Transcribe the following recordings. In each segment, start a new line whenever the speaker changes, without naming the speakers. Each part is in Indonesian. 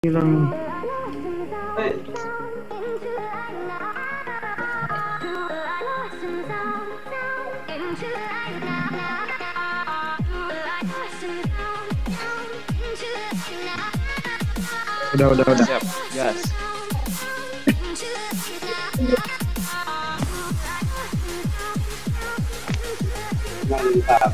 hilang. Udah.
Siap, gas.
Mantap.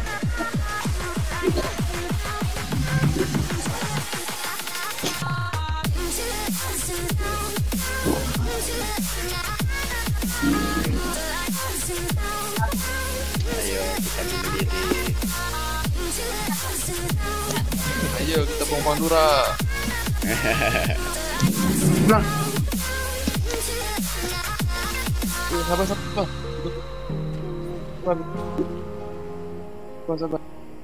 Ayo kita berdiri.
Ayo kita bawa Pandura.
Nah,
Sabar. Sabar.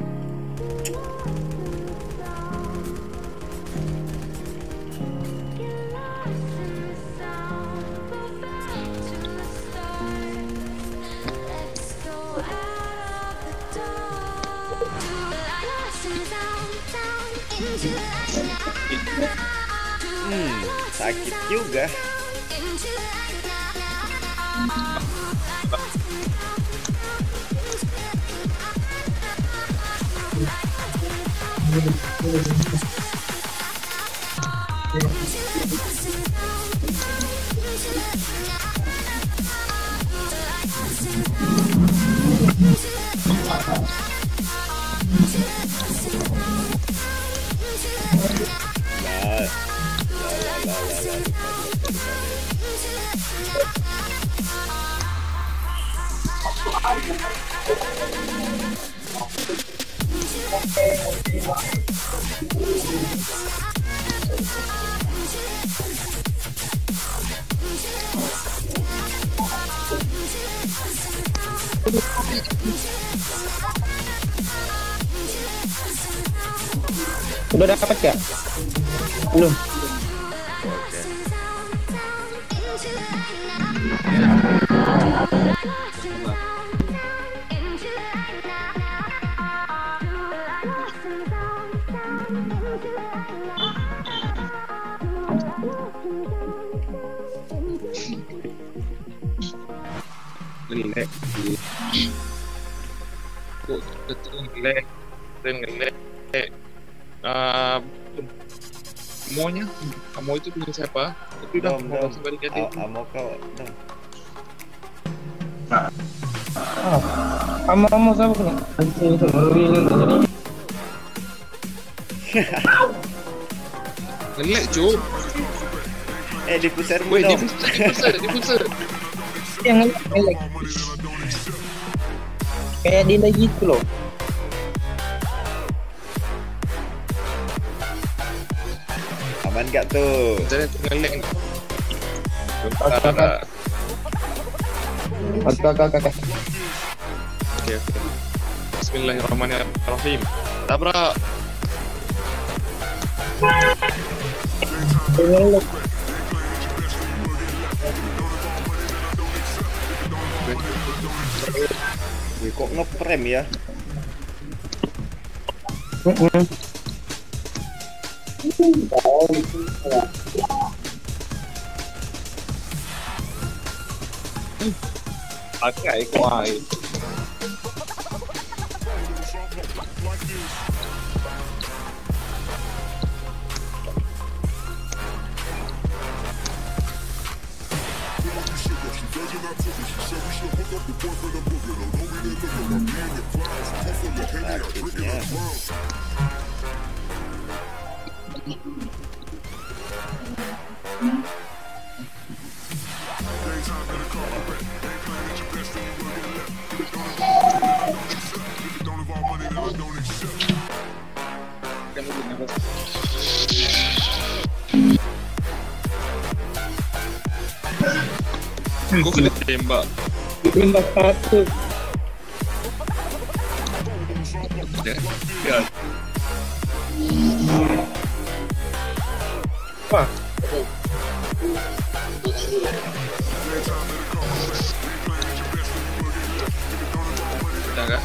Sakit juga.
udah dapat ya? Belum.
Ngelek. Kok betul ngelek. Semuanya, kamu itu punya siapa? Itu udah mau kasih balik aja.
Amo kau dong.
Kamu sama kena. Ini jadi.
Ngelek cu.
Diffuser
Woi,
dong.
diffuser.
Yang ngelek. Kayak delay gitu loh.
Aman gak tuh?
Jadi itu ngelek nih.
Kakak.
Oke. Bismillahirrahmanirrahim. Tabrak.
Ngelek.
Wih, kok ngeprem ya?
Pakai kuai.
Sakitnya.
Gue kena tembak.
Tembak satu.
Ya.
Wah.
Udah kah?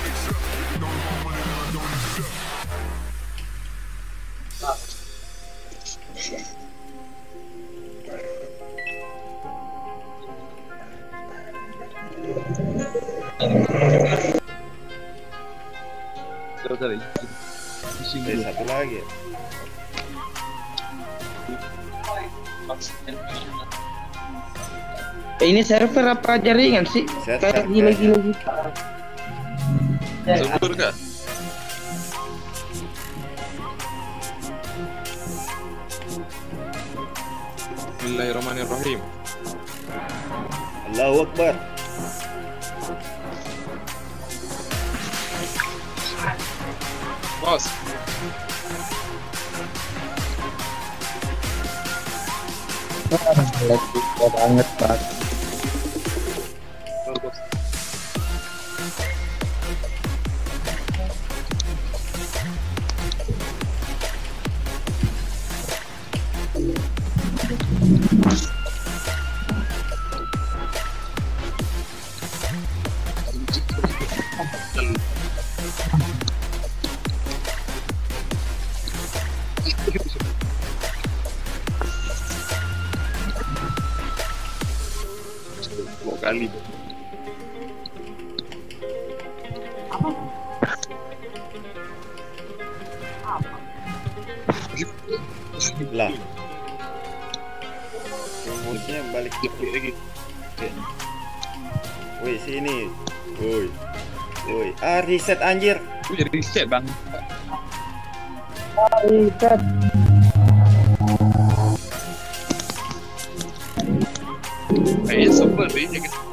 Satu lagi.
Ini server apa jaringan sih?
Server,
Kayak gila-gila gitu.
Server kah? Bismillahirrahmanirrahim.
Allahu Akbar.
Bos,
Lagi banget Pak.
bos. Dua kali.
Lah. Promosinya balik.
Lagi.
Woi, sini. Woi. Woi. Ah, reset anjir.
Jadi reset bang.
Ikat.
Kayaknya super deh.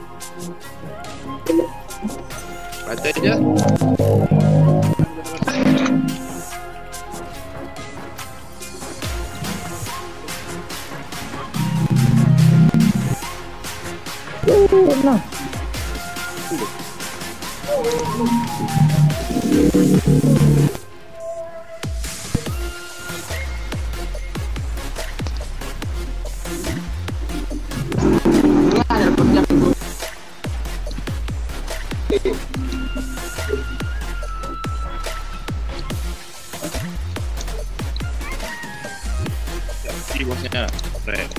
Baca aja.
Nah,
Ini bosnya. Keren.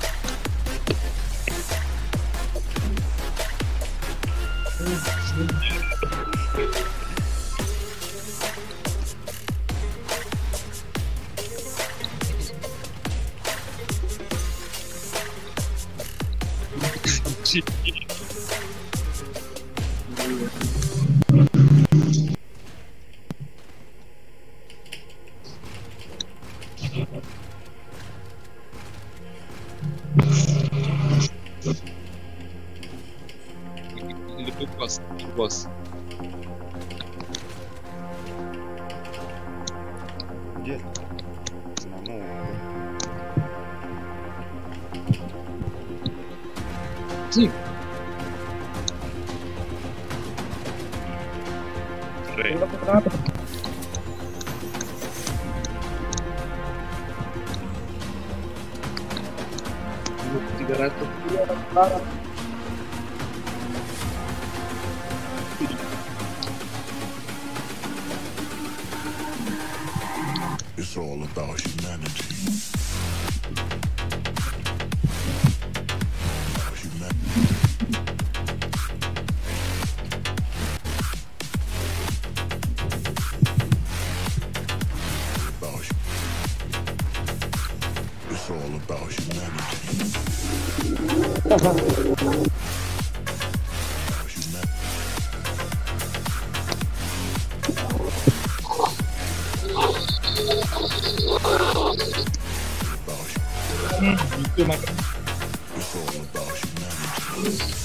Itu bos.
Anjir. Namo.
Sih. Keren.
kenapa?
300.
It's all about humanity. It's all about humanity.
Itu maka
It's all about humanity.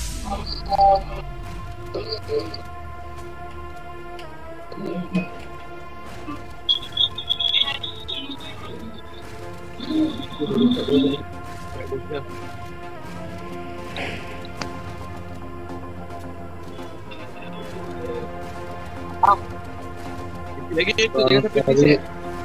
Lagi itu jangan sampai reset.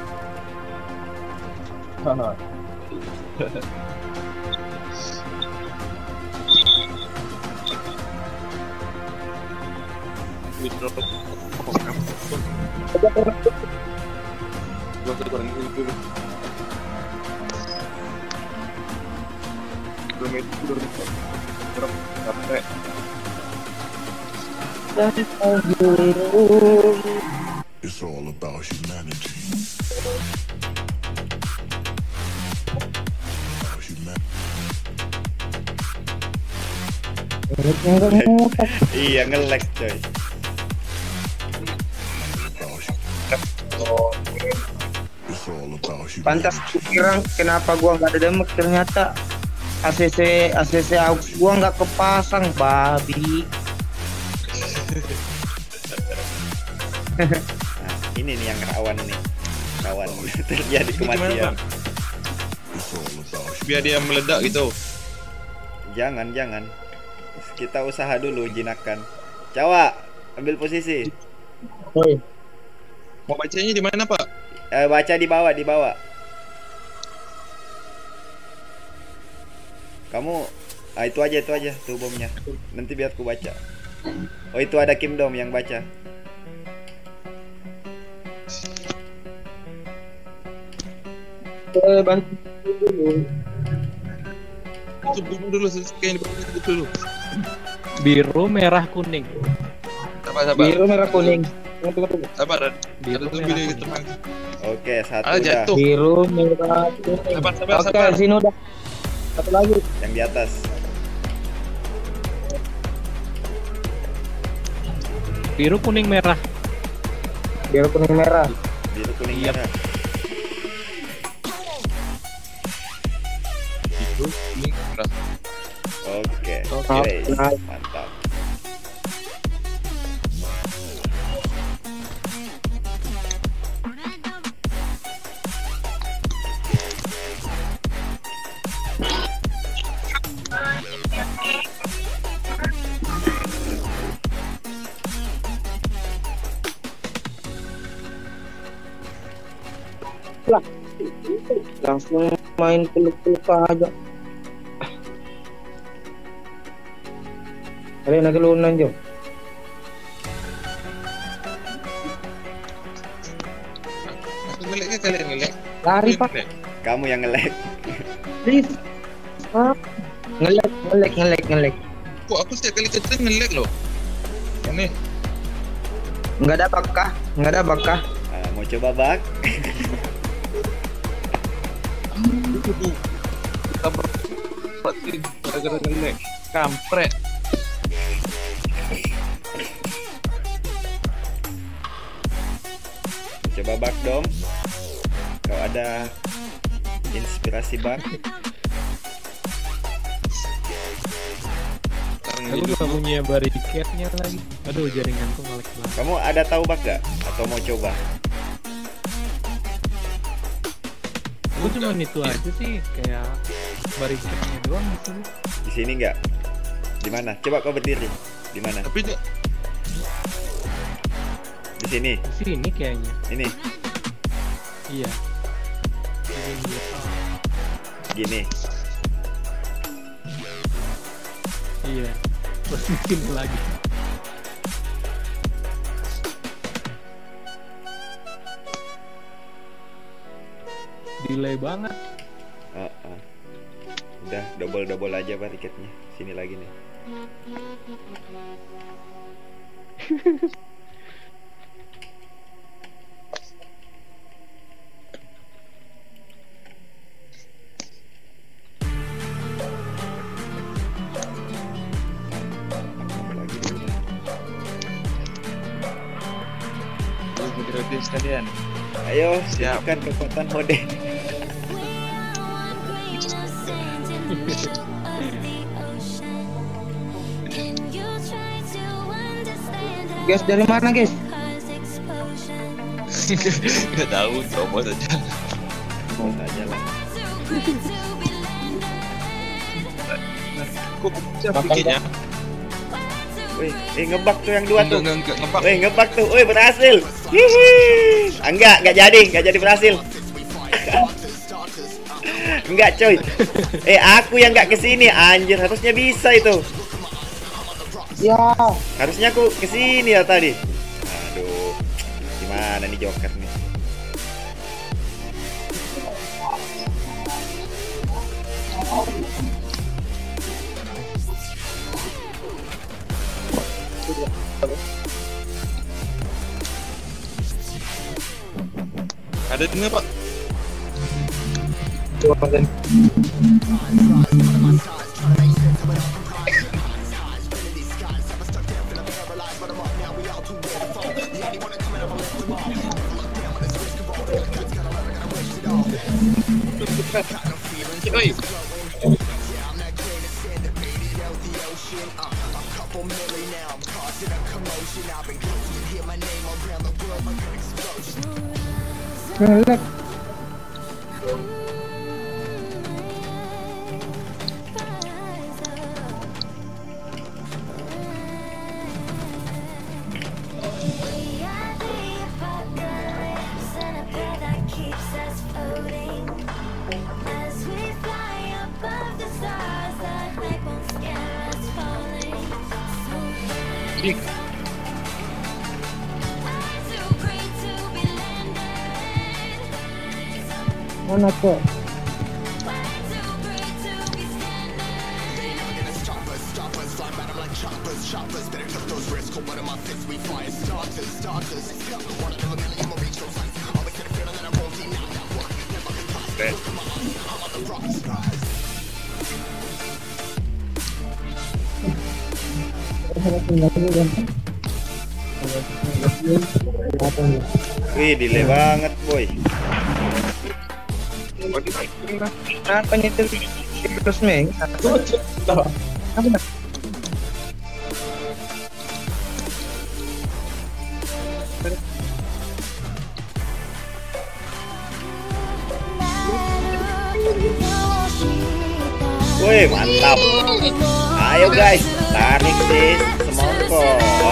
Withdraw. Gua kurang itu. Belum sampai.
It's all about humanity. About humanity.
Enggak ngutak.
Iya nge-lag coy.
It's all about
Pantas
humanity.
kira kenapa gua nggak ada damage, ternyata ACC aux gua nggak kepasang, babi.
Nah, ini nih yang rawan nih. Rawan terjadi
Ini gimana,
kematian.
Bang?
It's all about
Biar dia meledak gitu.
Jangan. Kita usaha dulu jinakan. Cawa, ambil posisi.
Woi,
Mau bacanya di mana, Pak?
Baca di bawah. Kamu itu aja tuh bomnya. Nanti biar ku baca. Oh, itu ada Kim Dom yang baca.
bantu dulu.
Tutup dulu selesai tutup dulu.
Biru, merah, kuning.
Sabar.
Biru, merah, kuning. Tunggu.
Sabar.
Biru,
Ada tuh
merah,
pilih
kuning.
teman.
Oke, satu
Ah,
udah.
jatuh.
Biru, merah, kuning.
Sabar.
Oke, sini udah. Satu lagi.
Yang di atas.
Biru, kuning, merah.
Biru, kuning, merah.
Biru, kuning,
Iya.
merah.
Itu ini merah.
Oke.
Oke.
Guys,
Nice.
mantap.
Langsung main peluk-peluk aja. Kalian lagi lunan Jo.
Aku ngelek ke kalian ngelek.
Lari
Kalian
pak,
ngelek.
Kamu yang nge-lag.
please. Ah. Ngelek.
Kok aku setiap kali kenceng ngelek loh. Aneh.
Nggak ada bakah.
Ah, mau coba bak?
Aduh. Sabar. Batin gara-gara ngelek. Kampret.
Coba bak dong. Kau ada inspirasi bak?
Sekarang
Aku
ini
nggak punya barricade-nya lagi. Aduh, jaringanku ngelek banget.
Kamu ada tahu bak gak? Atau mau coba?
Aku cuma itu aja sih, kayak barricade-nya doang di sini.
Di sini nggak? Di mana? Coba kau berdiri. Di mana?
Tapi dia
Di sini.
Di sini kayaknya.
Ini.
Iya. Ini dia.
Gini.
Iya. Terus di sini lagi. Delay banget.
Udah double aja barricade-nya. Sini lagi nih. Lagi dulu.
gratis kalian.
Ayo,
Siap.
siapkan kekuatan Hode.
Guys, dari mana guys?
Gak tahu, coba saja.
Mau aja lah.
Kok bisa bikinnya?
Wih, ngebak tuh yang dua tuh.
Enggak ngebak.
Wih, ngebak tuh. Wih, berhasil. Hihi. Enggak jadi berhasil. Enggak, coy. Aku yang enggak kesini, anjir. Harusnya bisa itu.
Ya,
Harusnya aku kesini ya tadi. Aduh, gimana nih Joker nih?
Ada di mana Pak? Oi.
Galak.
Ih,
Mana kok?
Wih, delay banget, boy.
Apa nyetir terus Meng? Apa?
Wih, mantap. Ayo guys, tarik sih semongko.